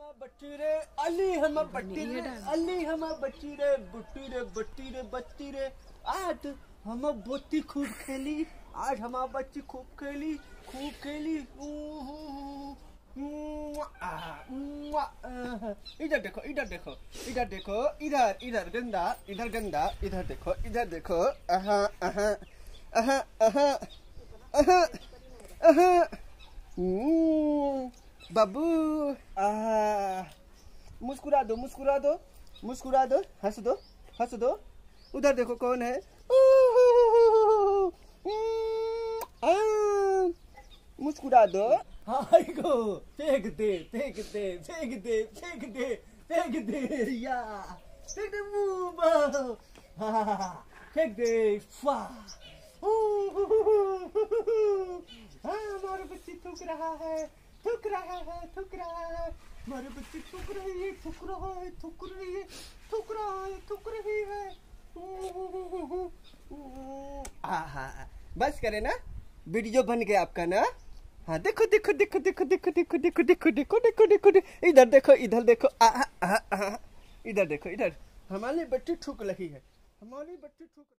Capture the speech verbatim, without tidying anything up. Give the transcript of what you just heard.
बच्ची रे अली हम बट्टी रे अली हम बच्ची रे बुट्टी रे बट्टी रे बच्ची रे आज हम बोती खूब खेली। आज हम बच्ची खूब खेली खूब खेली। इधर देखो इधर देखो इधर देखो इधर इधर गंदा इधर गंदा इधर देखो इधर देखो। अहा अहा अहा अहा अहा अहा बाबू मुस्कुरा दो मुस्कुरा दो मुस्कुरा दो हंस दो हंस दो। उधर देखो कौन है। मुस्कुरा दो। हाय गो फेंक दे फेंक दे फेंक दे फेंक दे फेंक दे या फेंक दे फेंक दे फा। हमारा बच्ची थूक रहा है थूक रहा है थूक रहा है हमारे बच्चे थूक रही है थूक रहा है थूक रही है थूक रहा है थूक रही है। आहा बस करे ना वीडियो बन गया आपका ना। हाँ देखो देखो देखो देखो देखो देखो देखो देखो देखो देखो देखो इधर देखो इधर देखो। आहा आहा इधर देखो इधर हमारी बच्ची थूक रही है हमारी बच्ची थूक